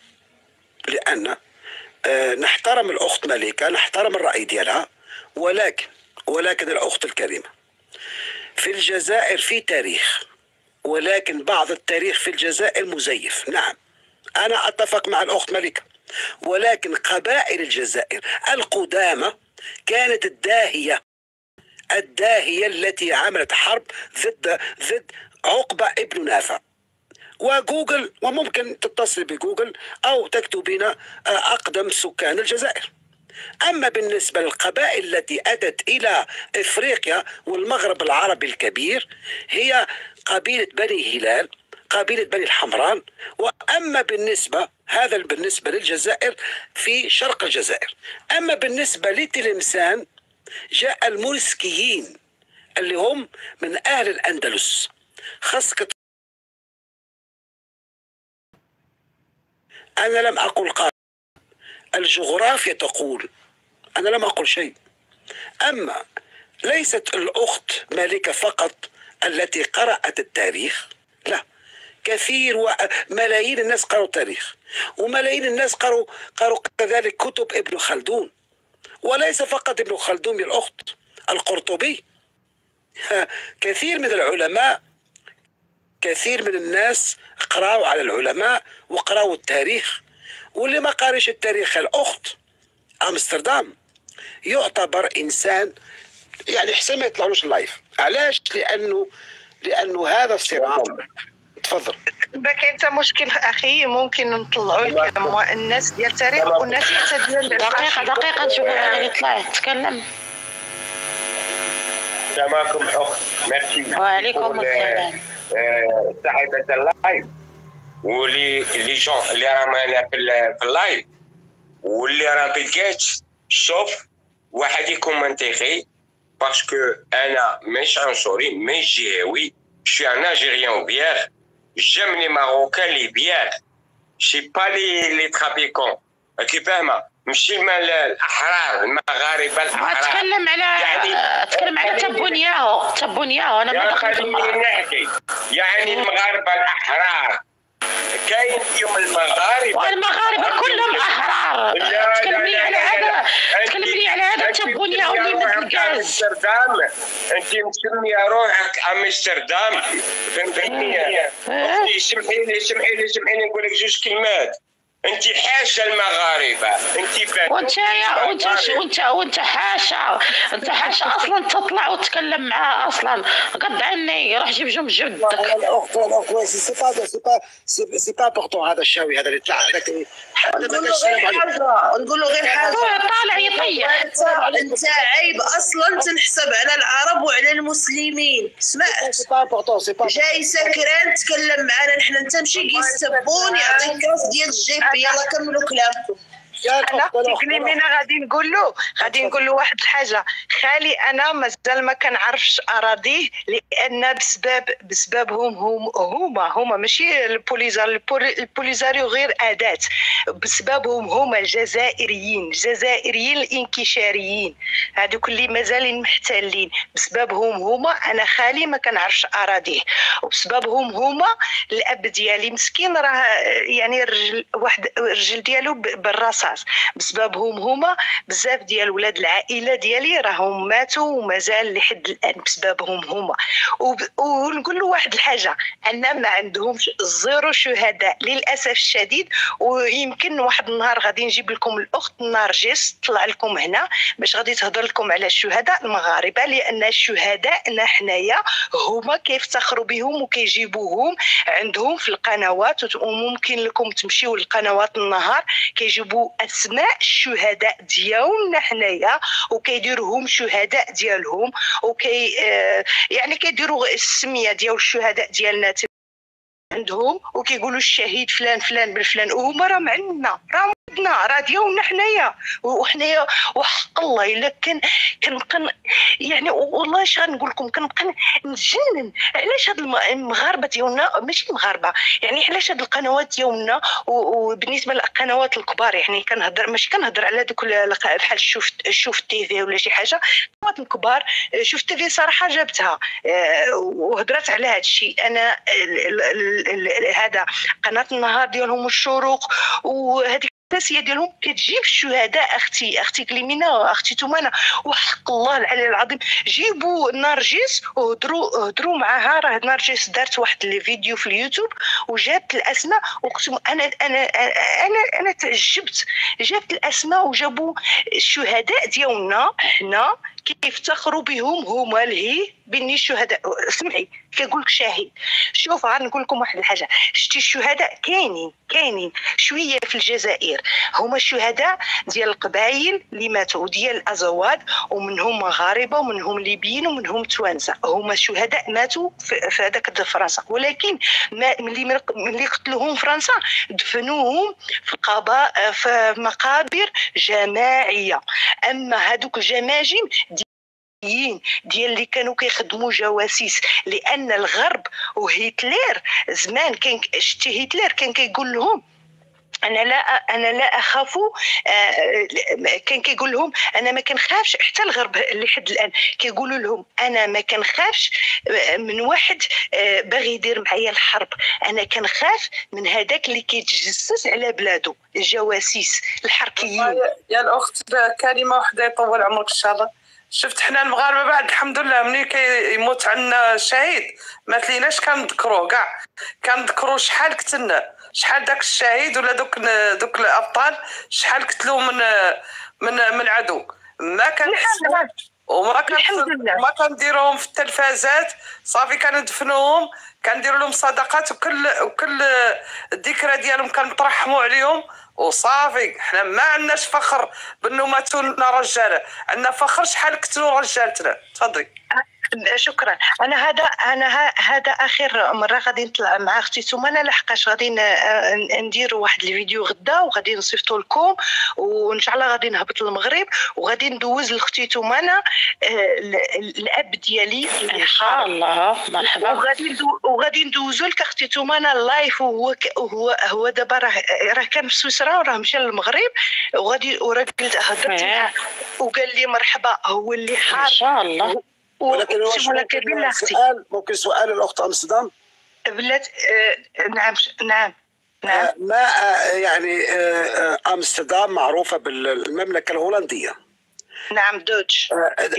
S8: نحترم الأخت مالكة، نحترم الرأي ديالها، ولكن الأخت الكريمة في الجزائر في تاريخ، ولكن بعض التاريخ في الجزائر مزيف. نعم أنا أتفق مع الأخت مالكة، ولكن قبائل الجزائر القدامى كانت الداهية التي عملت حرب ضد عقبة ابن نافع. وجوجل، وممكن تتصل بجوجل أو تكتبين أقدم سكان الجزائر. أما بالنسبة للقبائل التي أتت إلى إفريقيا والمغرب العربي الكبير هي قبيلة بني هلال، قبيلة بني الحمران. وأما بالنسبة للجزائر في شرق الجزائر. أما بالنسبة لتلمسان جاء الموريسكيين اللي هم من أهل الأندلس. خاصك أنا لم أقل قال، الجغرافيا تقول، أنا لم أقل شيء. أما ليست الأخت مالكة فقط التي قرأت التاريخ، لا، كثير وملايين الناس قرأوا التاريخ، وملايين الناس قرأوا كذلك كتب ابن خلدون، وليس فقط ابن خلدون، الأخت القرطبي. كثير من العلماء، كثير من الناس قرأوا على العلماء وقرأوا التاريخ. واللي ما قارش التاريخ الأخت أمستردام يعتبر إنسان يعني حسن ما يطلعوش اللايف. علاش؟ لأنه هذا الصراع. تفضل.
S9: كاين مشكل اخي، ممكن نطلعوا لكم الناس ديال التاريخ والناس ديال
S5: دقيقه نشوف يطلع تكلم.
S10: السلام عليكم الاخت، ميرسي.
S5: وعليكم السلام.
S10: صاحبة اللايف واللي جون اللي راه معنا في اللايف واللي راه بلقيت شوف واحد يكومنتيغي باسكو انا مش عنصري مش جهوي، شي ان الجيريان بيير، جيم لي ماروكان لي بيير، شي با لي ترافيكون، راكي فاهمه؟ ماشي مال الاحرار المغاربه الاحرار.
S5: تكلم على تبونياهو انا ما
S10: خليني نحكي. يعني المغاربه الاحرار كاين فيهم المغاربه
S5: والمغاربه كلهم احرار. تكلمني على هذا تبونياهو اللي مثل الغاز.
S10: انت مسميه روحك امستردام، فهمتني؟ سمحي لي نقول لك جوج كلمات. انت حاشا المغاربه، انت
S5: وانت حاشا اصلا تطلع وتتكلم معاه اصلا. قد عني روح جيب جدك.
S8: الاخت سي با بورتون هذا الشاوي هذا اللي طلع هذاك
S3: نقول له غير حاجه
S5: طالع يطيح.
S3: انت عيب اصلا تنحسب على العرب وعلى المسلمين. سمعت جاي سكران تكلم معنا نحن، تمشي يسبون يعطيك كاس ديال الجيب. يلا كملوا كلامكم.
S9: انا تكلمينا غادي نقول له واحد الحاجه. خالي انا مازال ما كنعرفش اراضيه، لان بسببهم هما ماشي البوليزاريو غير اداه. بسببهم هما الجزائريين الانكشاريين هذوك اللي مازالين محتلين. بسببهم هما انا خالي ما كنعرفش اراضيه، وبسببهم هما الاب ديالي مسكين راه يعني الرجل ديالو بالرصاص. خلاص بسببهم هما بزاف ديال ولاد العائله ديالي راهم ماتوا ومازال لحد الان بسببهم هما. ونقول له واحد الحاجه، ان ما عندهمش زيرو شهداء للاسف الشديد. ويمكن واحد النهار غادي نجيب لكم الاخت نرجس تطلع لكم هنا باش غادي تهضر لكم على الشهداء المغاربه، لان الشهداء حنايا هما كيفتخروا بهم وكيجيبوهم عندهم في القنوات. وممكن لكم تمشيو للقنوات النهار كيجيبوا اسماء الشهداء ديالنا حنايا وكيديروهم شهداء ديالهم، يعني كيديروا السميه ديال الشهداء ديالنا عندهم وكيقولوا الشهيد فلان فلان بن فلان، وهما راهم عندنا راه ديالنا حنايا. وحنايا وحق الله الا كنبقى يعني والله اش غنقول لكم، كنبقى نتجنن علاش هاد المغاربه ديالنا ماشي المغاربه، يعني علاش هاد القنوات ديالنا وبالنسبه للقنوات الكبار، يعني كنهضر ماشي كنهضر على دوك بحال شوف تيفي ولا شي حاجه، القنوات الكبار شوف تيفي صراحه جابتها وهضرت على هذا الشيء. انا هذا قناه النهار ديالهم الشروق وهذيك الاساسيه ديالهم كتجيب الشهداء. اختي كليمينا اختي تومانا وحق الله العلي العظيم جيبوا نرجس وهضروا معها. راه نرجس دارت واحد الفيديو في اليوتيوب وجابت الاسماء، وقسم انا تعجبت، جابت الاسماء وجابوا الشهداء ديالنا حنا كيفتخروا بهم هما لهي بني الشهداء. اسمعي كنقول لك شاهد، شوف غنقول لكم واحد الحاجه، شتي الشهداء كاينين شويه في الجزائر، هما الشهداء ديال القبائل اللي ماتوا ديال الازواد، ومنهم مغاربه ومنهم ليبيين ومنهم توانسه، هما الشهداء ماتوا في هذاك فرنسا. ولكن ملي قتلوهم فرنسا دفنوهم في مقابر جماعيه. اما هذوك الجماجم ديال اللي كانوا كيخدموا جواسيس، لان الغرب وهتلر زمان شتي هتلر كان كيقول لهم انا لا اخاف، كان كيقول لهم انا ما كنخافش، حتى الغرب لحد الان كيقولوا لهم انا ما كنخافش من واحد باغي يدير معايا الحرب، انا كنخاف من هذاك اللي كيتجسس على بلادو، الجواسيس الحركيين.
S2: يا الاخت كلمه واحده يطول عمرك ان شاء الله. شفت حنا المغاربه بعد الحمد لله ملي كيموت عندنا شهيد ما تليناش كنذكروه كاع، كنذكروا شحال قتلنا، شحال داك الشهيد ولا دوك الابطال شحال قتلوا من عدو. ما كنحسبوش وما كنديروهم في التلفازات، صافي كندفنوهم، كنديروا لهم صدقات، وكل الذكرى ديالهم كنطرحموا عليهم وصافي. حنا ما عندناش فخر بانه ماتوا لنا رجاله، عندنا فخر شحال قتلوا رجالتنا. تفضلي.
S9: شكرا. انا هذا اخر مره غادي نطلع مع اختي تومانا، لحقاش غادي ندير واحد الفيديو غدا وغادي نصيفطو لكم، وان شاء الله غادي نهبط للمغرب وغادي ندوز لاختي تومانا الاب ديالي
S5: ان شاء الله. مرحبا.
S9: وغادي ندوزو لك اختي تومانا اللايف، وهو دابا راه كان في سويسرا وراه مشى للمغرب، وراه هضرت معاه وقال لي مرحبا، هو اللي حار
S5: ان شاء الله.
S8: ولكن ممكن سؤال الاخت امستردام
S9: بلات. نعم
S8: ما يعني امستردام معروفه بالمملكه الهولنديه.
S9: نعم دوتش.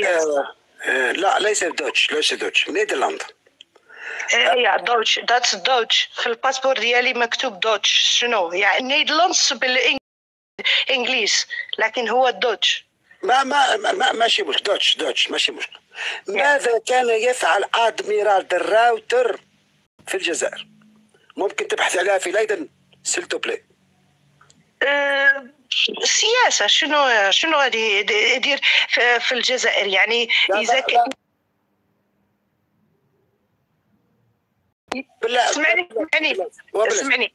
S8: لا ليس دوتش نيدرلاند.
S9: يا دوتش، داتس دوتش، في الباسبور ديالي مكتوب دوتش. شنو يعني نيدرلاندز بالانجليز، لكن هو دوتش.
S8: ماشي مشكل، دوتش ماشي مشكل. ماذا كان يفعل ادميرال دراوتر في الجزائر؟ ممكن تبحث عليها في ليدن سيلتو بلاي.
S9: السياسه شنو غادي يدير في الجزائر؟ يعني اذا كان اسمعني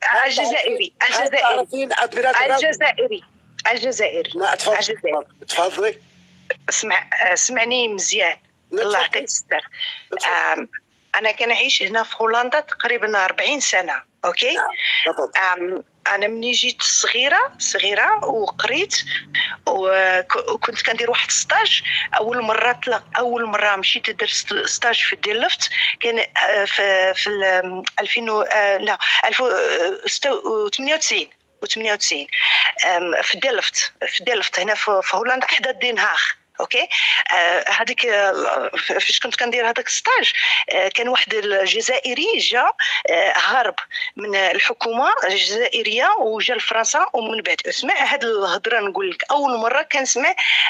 S9: الجزائري.
S8: لا تفضلي.
S9: اسمعني مزيان، الله يعطيك الستر. انا كنعيش هنا في هولندا تقريبا 40 سنه. اوكي. انا مني جيت صغيره وقريت وكنت كندير واحد ستاج. اول مره مشيت درت ستاج في ديلفت، كان في 2000 لا 1998 1998 في ديلفت هنا في هولندا حدا دين هاغ. اوكي هذيك فاش كنت كندير هذاك ستاج كان واحد الجزائري جا هرب من الحكومه الجزائريه وجا لفرنسا ومن بعد اسمع هاد الهضره نقول لك اول مره كنسمع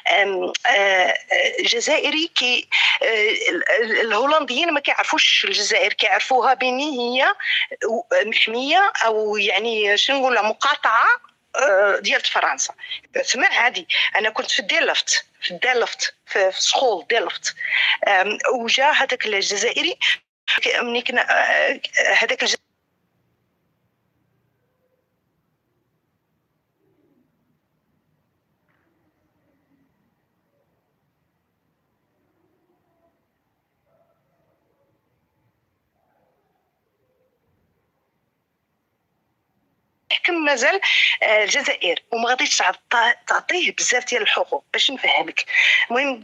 S9: جزائري كي الهولنديين ما كيعرفوش الجزائر كيعرفوها بيني هي محميه او يعني شنو نقول مقاطعه ديال فرنسا. سمع عادي انا كنت في ديلفت في سخول ديلفت وجا هذاك الجزائري ملي كنا هذاك مازال الجزائر وما غاديش تعطيه بزاف ديال الحقوق باش نفهمك. المهم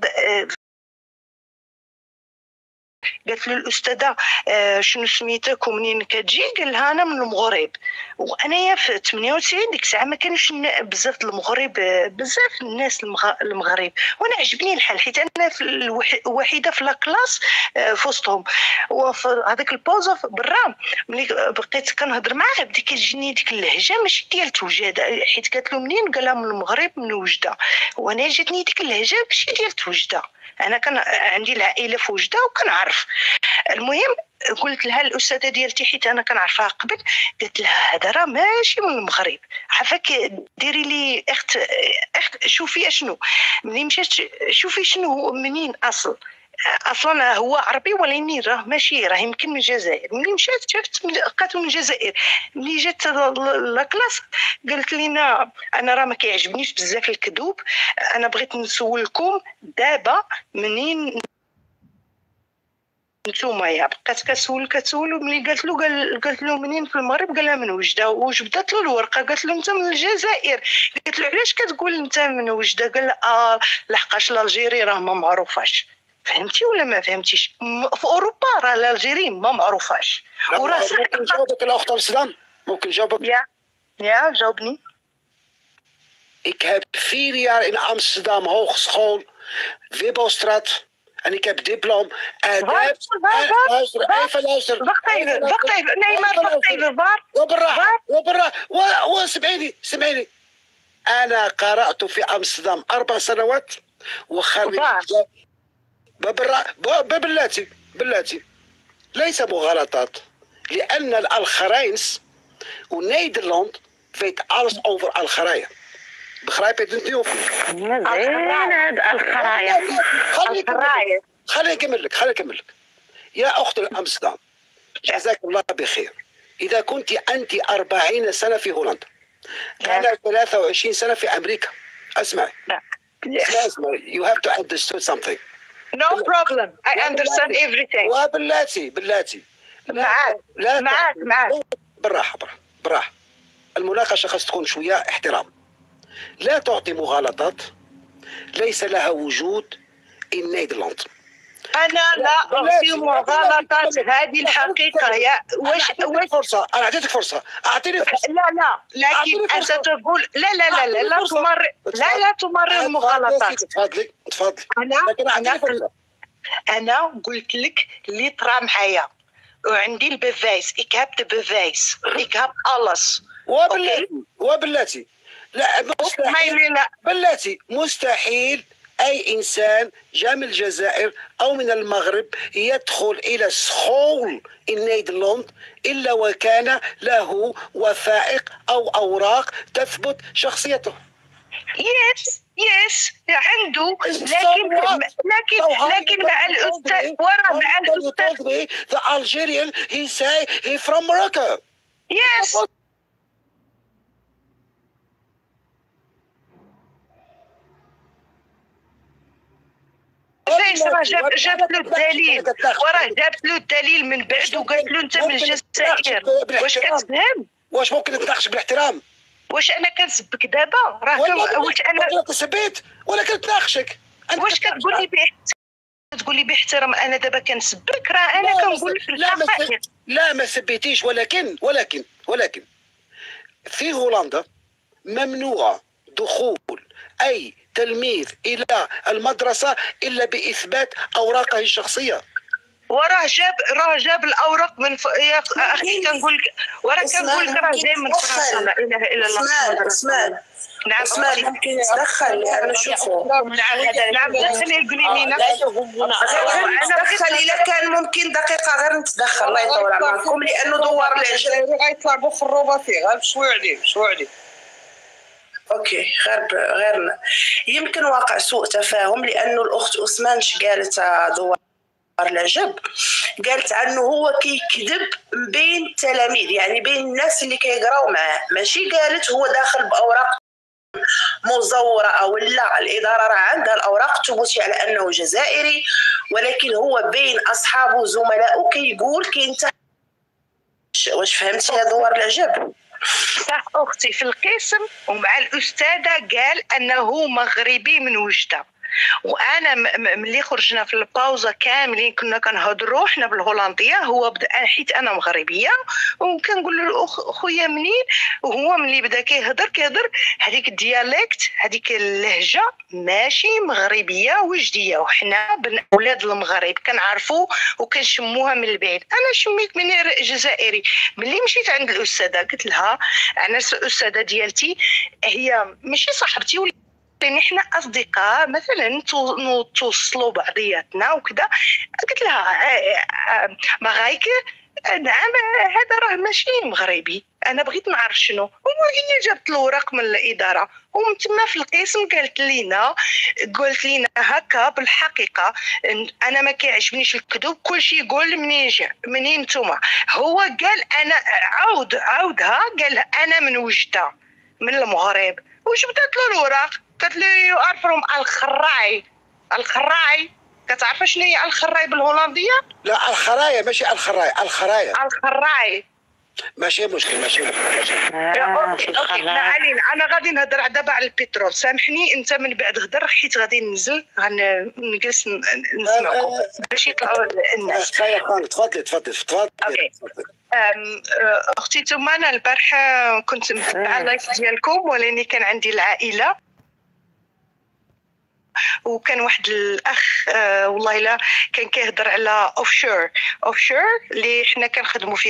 S9: قالت له الاستاذه شنو سميتك ومنين كتجي؟ قال لها انا من المغرب. وانايا في 98 ديك الساعه ما كانوش بزاف المغرب بزاف الناس المغرب وانا عجبني الحال حيت انا في الوحيده في لاكلاس في وسطهم. وفي هذاك البوزه برا ملي بقيت كنهضر معاه بدا كتجيني ديك اللهجه ماشي ديال توجده حيت قالت له منين؟ قال لها من المغرب من وجده. وانا جاتني ديك اللهجه ماشي ديال توجده انا كان عندي العائله في وجده وكنعرف. المهم قلت لها الاستاذه ديالتي حيت انا كنعرفها قبل قالت لها هذا راه ماشي من المغرب عافاك ديري لي اخت شوفي اشنو ملي مشات شوفي شنو منين اصلا هو عربي ولكن راه ماشي راه يمكن من الجزائر. ملي مشات شفت لقاتو من الجزائر. ملي جات لاكلاس قالت لينا انا راه ما كيعجبنيش بزاف الكذوب انا بغيت نسولكم دابا منين نتوما يا بقات كتسول وملي قالت له منين في المغرب قال لها من وجده وجبدت له الورقه قالت له انت من الجزائر. قالت له علاش كتقول انت من وجده؟ قال لها لحقاش الجيري راه ما معروفاش. فهمتي ولا ما فهمتيش؟ في اوروبا راه الجيري ما معروفاش وراه
S8: ممكن جاوبك الاخت امستردام ممكن جاوبك
S9: يا جاوبني.
S8: Ik heb 4 jaar in Amsterdam Hogeschool Wibbostraat en ik heb diploma.
S9: Wacht even. Nee, maar wacht even.
S8: سمعيني أنا قرأت في أمستردام 4 سنوات وخرجت باللاتي ليس مغالطات لأن الألخراينس ونيدرلاند weet alles over Algerije. Begrijp je het niet? خليني أكمل لك يا أخت أمستردام جزاك الله بخير. إذا كنت أنت 40 سنة في هولندا أنا 23 سنة في أمريكا اسمعي you have to understand something.
S9: No problem. I understand everything.
S8: باللاتي
S9: معاك
S8: بالراحة المناقشة خاص تكون شوية احترام. لا تعطي مغالطات ليس لها وجود in Nederland.
S9: أنا لا أعطي مغالطات هذه الحقيقة يا واش
S8: فرصة أنا أعطيتك فرصة أعطيني فرصة.
S9: لا لكن أنت تقول لا تمرر مغالطات.
S8: تفضلي.
S9: أنا قلت لك اللي طرا معايا وعندي البفايس ik heb de bewijs ik heb alles.
S8: وباللاتي باللاتي مستحيل أي إنسان جاء من الجزائر أو من المغرب يدخل إلى سخول النيدرلاند إلا وكان له وثائق أو أوراق تثبت شخصيته.
S9: يس عنده لكن مع الأستاذ مع الأستاذ
S8: The Algerian he say he from Morocco.
S9: Yes. جابت له الدليل جابت له الدليل من بعد وقالت له انت من الجزائر. واش كتفهم؟
S8: واش ممكن نتناقش بالاحترام؟
S9: واش انا كنسبك دابا؟ راه واش انا
S8: كنسبيت ولا كنتناقشك؟
S9: واش كتقول لي تقول لي باحترام؟ انا دابا كنسبك راه انا كنقول في الحقائق.
S8: لا ما سبيتيش ولكن في هولندا ممنوع دخول أي تلميذ إلى المدرسة إلا بإثبات أوراقه الشخصية.
S9: وراه جاب الاوراق من يا اخي كنقول لك كنقول لك راه جاي من فرنسا. لا اله الا الله. نعم
S3: اسماء ممكن تدخل انا نشوفه.
S9: نعم خليه يقولي لينا.
S3: تدخل الا كان ممكن دقيقه غير نتدخل. الله يطول عمركم لانه دوار العجل
S2: غيطلع بخروباتي غير بشوي عليه.
S3: اوكي غير يمكن واقع سوء تفاهم لانه الاخت اسمان قالت دوار العجب، قالت عنه هو كيكذب بين التلاميذ، يعني بين الناس اللي كيقراو معاه، ماشي قالت هو داخل باوراق مزوره ولا الاداره راه عندها الاوراق تثبت على انه جزائري، ولكن هو بين اصحابه وزملائه كيقول واش فهمتي يا دوار العجب؟
S9: صح اختي، في القسم ومع الاستاذه قال انه مغربي من وجده، وانا ملي خرجنا في الباوزه كاملين كنا كنهضروا حنا بالهولنديه، هو بدا حيت انا مغربيه وكنقول له خويا منين، وهو ملي بدا كيهضر هذيك الديالكت هذيك اللهجه ماشي مغربيه وجديه، وحنا اولاد المغرب كنعرفوا وكنشموها من البعيد. انا شميت من جزائري. ملي مشيت عند الاستاذه قلت لها انا الاستاذه ديالتي هي ماشي صاحبتي لأن احنا اصدقاء مثلا نتوصلوا بعضياتنا وكذا. قلت لها مغايك نعم هذا راه ماشي مغربي، انا بغيت نعرف شنو. وهي جابت الورق من الاداره ومن تما في القسم قالت لينا هكا بالحقيقه انا ما كيعجبنيش الكذوب، كلشي يقول منين نتوما. هو قال انا عاودها قال انا من وجده من المغرب، وجبدت له الوراق قالت لي يو ار فروم الخراي. كتعرف شنو هي الخراي بالهولنديه؟
S8: لا الخرايا ماشي الخراي ماشي مشكل.
S9: انا غادي نهضر دابا على البترول، سامحني انت من بعد غدر حيت غادي ننزل نجلس نسمعكم باش يطلعوا الناس.
S8: تفضل.
S9: اختي ثم انا البارحه كنت متابعه اللايف ديالكم، ولاني كان عندي العائله وكان واحد الاخ والله لا كان كيهضر على اوفشور اللي حنا كنخدموا فيه